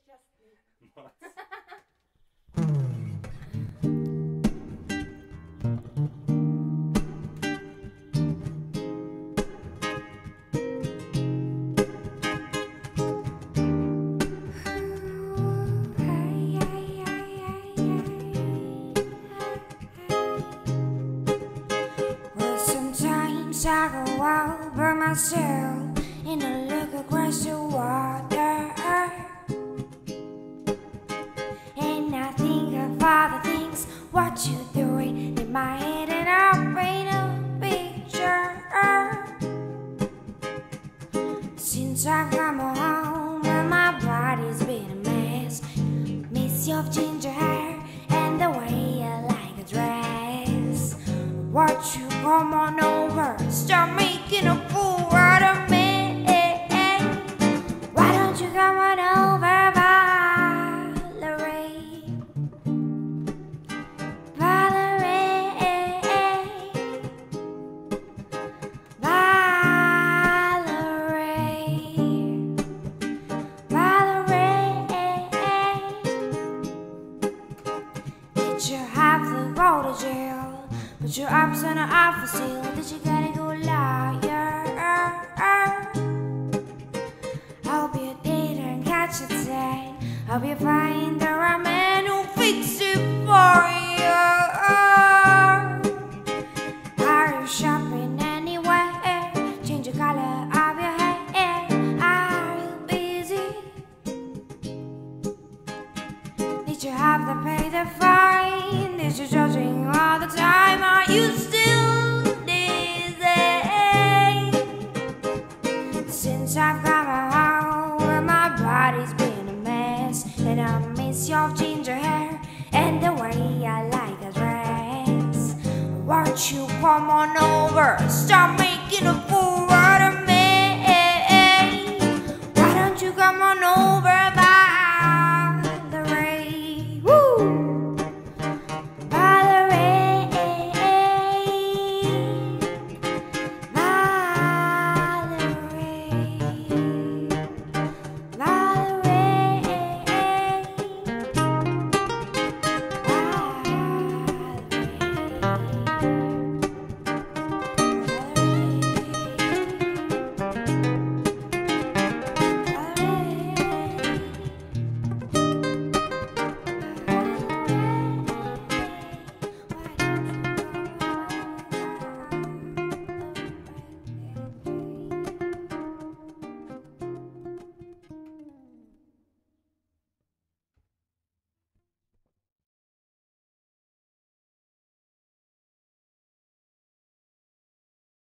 I go out by myself and I look across the water, and I think of all the things what you doing in my head, and I paint a picture. Since I come home and my body's been a mess, miss your ginger hair and the way I like a dress. Won't you come on over, start making a fool out of me? Why don't you come on over, Valerie? Valerie, Valerie, Valerie. Did you have to go to jail? But your ups on an offer seal, that you gotta go liar. Hope you didn't catch it today. Hope you find the right man who'll fix it for you. Are you shopping anywhere? Change the color of your hair. Are you busy? Did you have to pay the fine? Did you judging all the time? Are you still dizzy? Since I've come home and my body's been a mess, and I miss your ginger hair and the way I like a dress. Won't you come on over, start making a